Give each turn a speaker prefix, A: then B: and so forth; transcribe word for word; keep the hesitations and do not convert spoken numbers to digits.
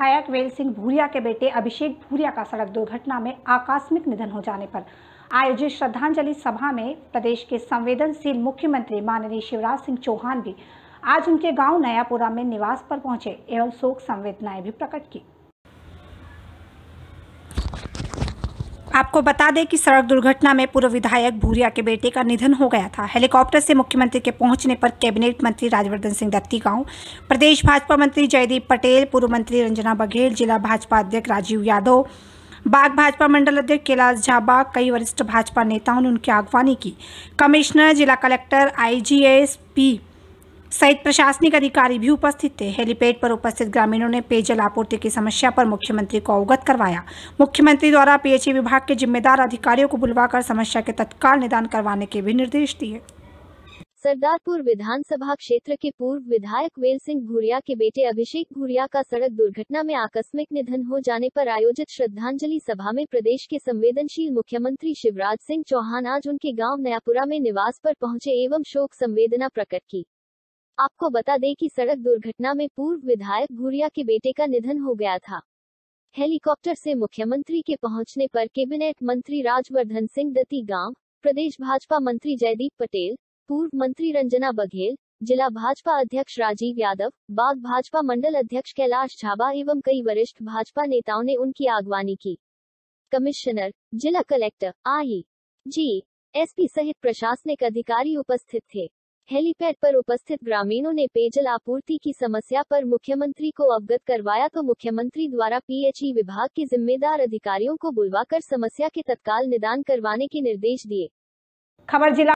A: विधायक वेल सिंह भूरिया के बेटे अभिषेक भूरिया का सड़क दुर्घटना में आकस्मिक निधन हो जाने पर आयोजित श्रद्धांजलि सभा में प्रदेश के संवेदनशील मुख्यमंत्री माननीय शिवराज सिंह चौहान भी आज उनके गांव नयापुरा में निवास पर पहुंचे एवं शोक संवेदनाएं भी प्रकट की। आपको बता दें कि सड़क दुर्घटना में पूर्व विधायक भूरिया के बेटे का निधन हो गया था। हेलीकॉप्टर से मुख्यमंत्री के पहुंचने पर कैबिनेट मंत्री राजवर्धन सिंह दत्ती गांव, प्रदेश भाजपा मंत्री जयदीप पटेल, पूर्व मंत्री रंजना बघेल, जिला भाजपा अध्यक्ष राजीव यादव, बाग भाजपा मंडल अध्यक्ष कैलाश झाबा, कई वरिष्ठ भाजपा नेताओं ने उनकी अगवानी की। कमिश्नर, जिला collector, I G S P सहित प्रशासनिक अधिकारी भी उपस्थित थे। हेलीपैड पर उपस्थित ग्रामीणों ने पेयजल आपूर्ति की समस्या पर मुख्यमंत्री को अवगत करवाया। मुख्यमंत्री द्वारा पीएचई विभाग के जिम्मेदार अधिकारियों को बुलवाकर समस्या के तत्काल निदान करवाने के भी निर्देश दिए।
B: सरदारपुर विधानसभा क्षेत्र के पूर्व विधायक वेल सिंह भूरिया के बेटे अभिषेक भूरिया का सड़क दुर्घटना में आकस्मिक निधन हो जाने पर आयोजित श्रद्धांजलि सभा में प्रदेश के संवेदनशील मुख्यमंत्री शिवराज सिंह चौहान आज उनके गांव नयापुरा में निवास पर पहुंचे एवं शोक संवेदना प्रकट की। आपको बता दें कि सड़क दुर्घटना में पूर्व विधायक भूरिया के बेटे का निधन हो गया था। हेलीकॉप्टर से मुख्यमंत्री के पहुंचने पर कैबिनेट मंत्री राजवर्धन सिंह दत्ती गांव, प्रदेश भाजपा मंत्री जयदीप पटेल, पूर्व मंत्री रंजना बघेल, जिला भाजपा अध्यक्ष राजीव यादव, बाग भाजपा मंडल अध्यक्ष कैलाश झाबा एवं कई वरिष्ठ भाजपा नेताओं ने उनकी अगवानी की। कमिश्नर, जिला collector, I G S P सहित प्रशासनिक अधिकारी उपस्थित थे। हेलीपैड पर उपस्थित ग्रामीणों ने पेयजल आपूर्ति की समस्या पर मुख्यमंत्री को अवगत करवाया तो मुख्यमंत्री द्वारा पीएचई विभाग के जिम्मेदार अधिकारियों को बुलवाकर समस्या के तत्काल निदान करवाने के निर्देश दिए।
A: खबर जिला